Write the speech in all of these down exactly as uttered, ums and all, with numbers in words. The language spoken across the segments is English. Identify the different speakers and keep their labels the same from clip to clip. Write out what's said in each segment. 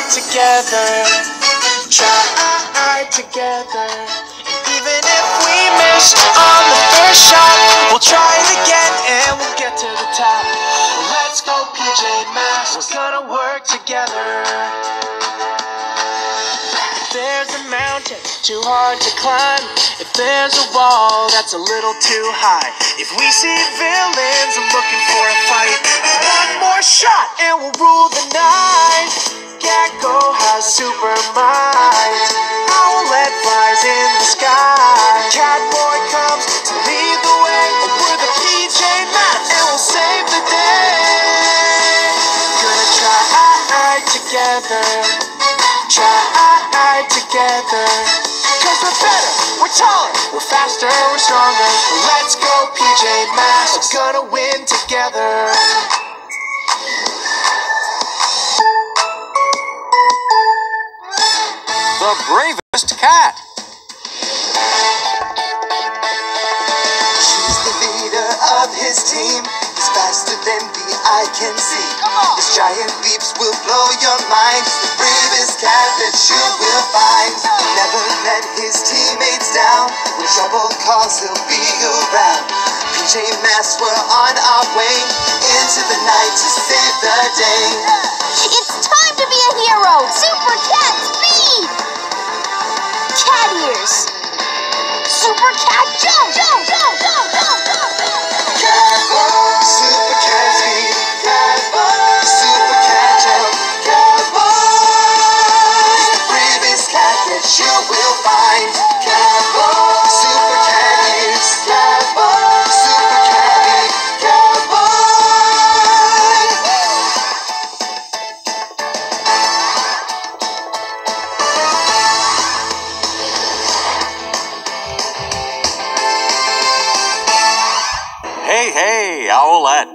Speaker 1: together. Try together. And even if we miss on the first shot, we'll try it again and we'll get to the top. Let's go P J Masks, we're gonna work together. If there's a mountain too hard to climb, if there's a wall that's a little too high, if we see villains looking for a fight, one more shot and we'll rule the night. Gecko has super mind, Owlette flies in the sky, Catboy comes to lead the way, and we're the P J Masks and we'll save the day. Gonna try together, try together, cause we're better, we're taller, we're faster, we're stronger. Let's go P J Masks, we're gonna win together.
Speaker 2: The bravest cat.
Speaker 3: She's the leader of his team. He's faster than the eye can see. His giant leaps will blow your mind. He's the bravest cat that you will find. Never let his teammates down. When trouble calls, he'll be around. P J Masks, we're on our way into the night to save the day.
Speaker 4: It's time to be a hero! Super Cat Speed! Cat ears! Super Cat Jump! Jump! Jump! Jump! Jump! Jump!
Speaker 3: Catboy, Super Cat Speed. Catboy, Super Cat Jump. Catboy, he's the bravest cat that you will find. Catboy, Super Cat ears. Catboy, Super Cat beak. Catboy.
Speaker 2: Hey, hey, Owlette.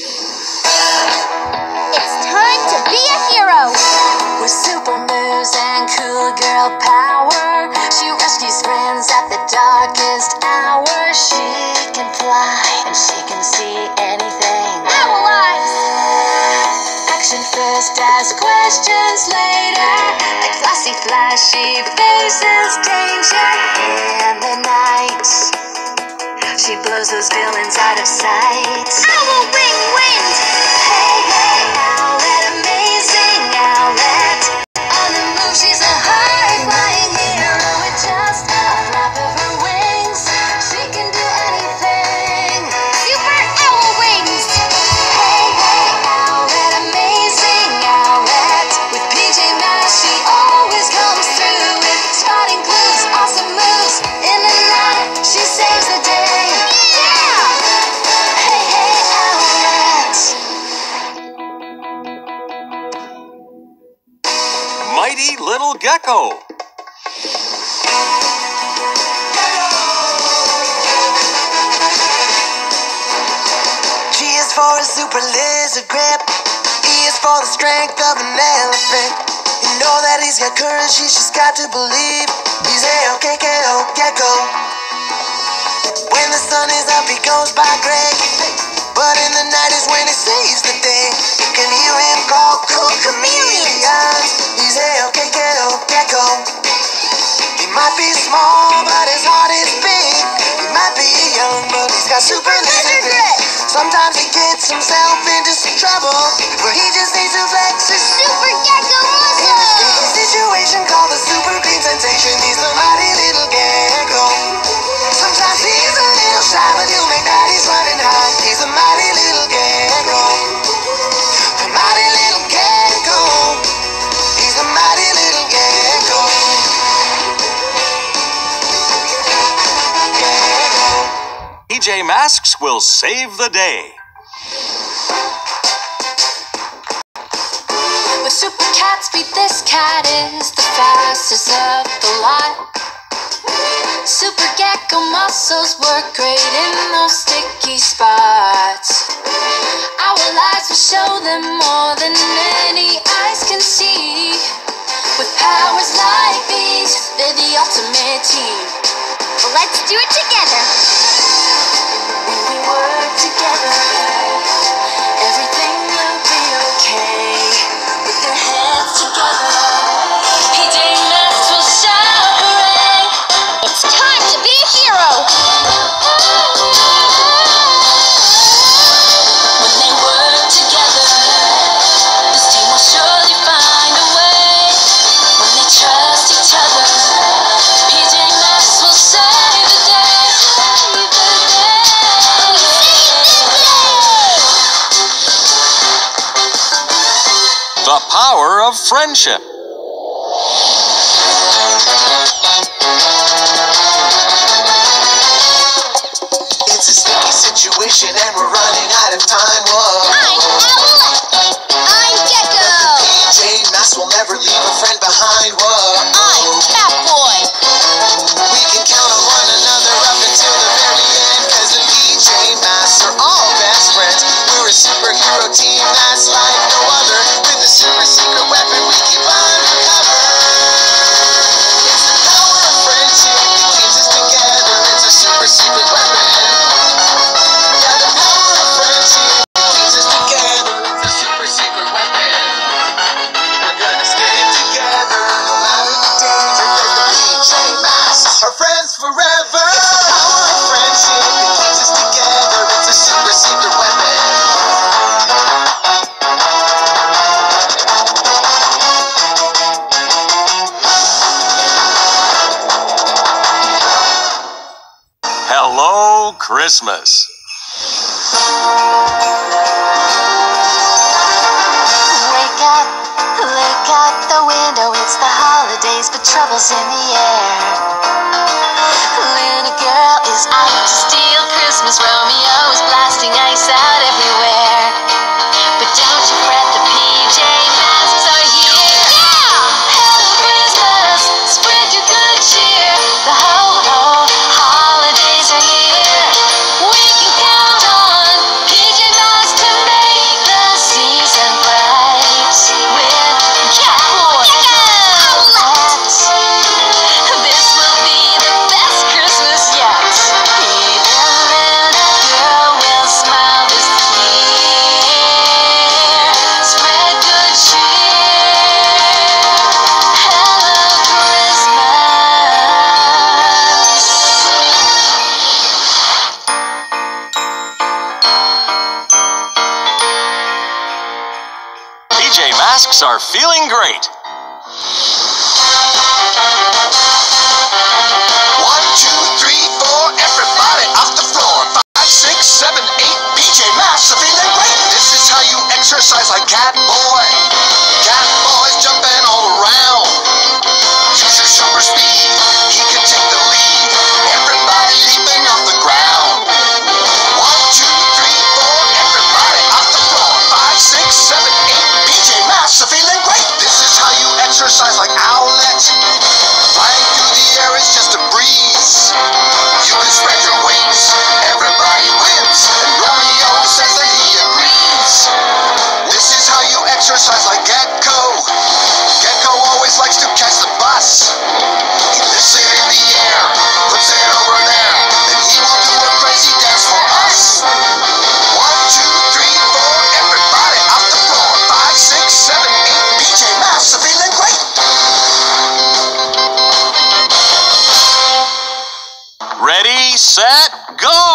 Speaker 4: It's time to be a hero!
Speaker 5: With super moves and cool girl power, she rescues friends at the darkest hour. She can fly and she can see anything.
Speaker 4: Owl eyes!
Speaker 5: Action first, ask questions later. Like Flossie Flashy faces danger in the night. She blows those villains out of sight.
Speaker 4: Owl Ring Wind!
Speaker 5: Hey, hey, Owlette, amazing Owlette. On the move, she's a high-flying hero with just a flap of her wings. She can do anything.
Speaker 4: Super Owl Wings!
Speaker 5: Hey, hey, Owlette, amazing Owlette. With P J Masks, she always comes through with spotting clues, awesome moves. In the night, she saves the day. Hey, hey, Owlette.
Speaker 2: Mighty little gecko.
Speaker 3: G is for a super lizard grip. E is for the strength of an elephant. You know that he's got courage, he's just got to believe. He's A O K K O, gecko. When the sun is up, he goes by Greg. But in the night is when he saves the day. You can hear him call cool chameleons. He's A O K K O, gecko. He might be small, but his heart is big. He might be young, but he's got super lizard grit. Sometimes he gets himself into some trouble, but he just needs to flex his
Speaker 4: Super Gecko
Speaker 3: in a
Speaker 4: Muscle!
Speaker 3: sticky situation called the super beam sensation. He's the mighty little gecko. Sometimes he's a little shy, but he'll make daddies run and hide. He's a mighty little gecko. The mighty little gecko. He's a mighty little gecko. Gecko.
Speaker 2: P J Masks will save the day.
Speaker 5: With super cat speed, this cat is the fastest of the lot. Super gecko muscles work great in those sticky spots. Our lives will show them more than any eyes can see. With powers like these, they're the ultimate team.
Speaker 4: Let's do it together!
Speaker 5: When we work together, everything will be okay. With their heads together.
Speaker 2: power of friendship.
Speaker 3: It's a sticky situation and we're running out of time. Whoa.
Speaker 4: I'm Owlette. I'm Gecko.
Speaker 3: P J Masks will never leave a friend behind. Whoa.
Speaker 4: I'm Catboy.
Speaker 3: We can count on one another up until the very end, cause the P J Masks are all best friends. We're a superhero team that's like no other, with a super secret weapon we keep undercover. It's the power of friendship that keeps us together. It's a super secret weapon. Yeah, the power of friendship keeps us together. It's a super secret weapon. We're gonna stick together no matter the danger, cause the P J Masks are friends forever. It's the power of friendship that keeps us together. It's a super secret weapon.
Speaker 2: Hello, Christmas.
Speaker 5: Wake up, look out the window, it's the holidays, but trouble's in the air. Little girl is out to steal Christmas, Romeo is blasting ice out everywhere. But don't you fret, the P J Masks are here. Hello Christmas, spread your good cheer. The ho-ho holidays are here. We can count on P J Masks to make the season bright. With Catboy and Owlette, this will be the best Christmas yet. Even little girl will smile this year. Spread good cheer. Hello Christmas.
Speaker 2: P J Masks are feeling great.
Speaker 3: One, two, three, four, everybody off the floor. Five, six, seven, eight, P J Masks are feeling great. This is how you exercise like Catboy. Catboy's jumping all around. Use your super speed, he can take the lead. Everybody leaping off the ground. One, two, three, four, everybody off the floor. Five, six, seven, eight, P J Masks are feeling great. This is how you exercise like Owlette. Flying through the air is just a breeze. You can spread your wings, everybody wins, and Romeo says that he agrees. This is how you exercise like Gecko. Gecko always likes to catch the bus. He lifts it in the air, puts it over there, then he will do a crazy dance for us. One, two, three, four, everybody off the floor. Five, six, seven, eight, P J Masks are feeling great.
Speaker 2: Ready, set, go!